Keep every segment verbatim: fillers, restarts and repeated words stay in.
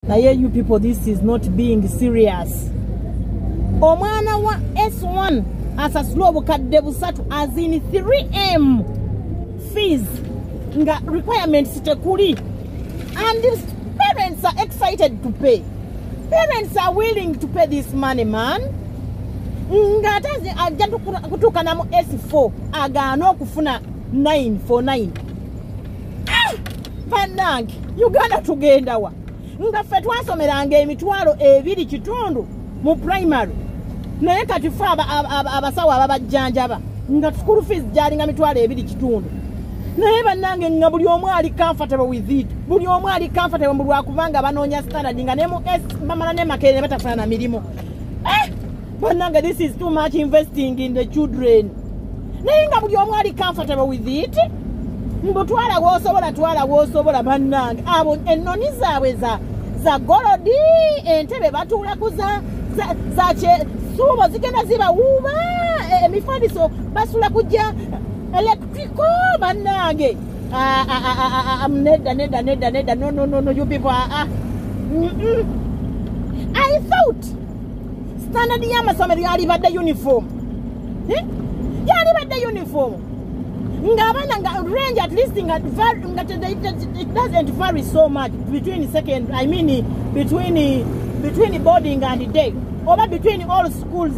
Naye you people, this is not being serious. Omwana wa S one asasula obukadde busatu as in three M fees nga requirements tekuli, and these parents are excited to pay. Parents are willing to pay this money, man. Nga atazi ajja kutuuka na mu S four agaana okufuna nine for nine. Ah! Panange Uganda tugenda wa nga ffe twasomeranga emitwalo ebiri kitundu mu primary, naye kati ffe abasawo ababajjanjaba nga school fees gyalinga mitwalo ebiri kitundu. Naye bannange nga buli omu ali comfortable with it, buli omu ali comfortable mu lwakubanga banoonya standard nga ne mu S bamala ne makerere batafuna na mirimu. Eh! Bannange, this is too much investing in the children. Naye nga buli omu ali comfortable with it, mbu twala w'osobola twala w'osobola bannange. Abo ennoni zaabwe za za golodi, entebe batuulako za za, za che suubo zigenda zibawuuba, emifaliso basula kujja electrico bannange. Ah, ah, ah, ah, ah, nedda nedda nedda nedda no no no no you people ah, ah. Mm -mm. I thought standard ya masomero yali badde uniform. Eh? Yali badde uniform. Ngabana nga range at least nga it doesn't vary so much between second I mean between between boarding and day, or between all schools.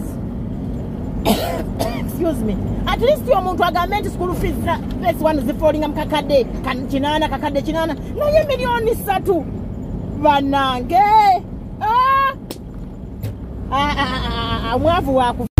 Excuse me. At least your muntu agament school fees this one is falling am kakade kan chinana kakade chinana no ye milioni satu banange ah ah ah ah mwavu wako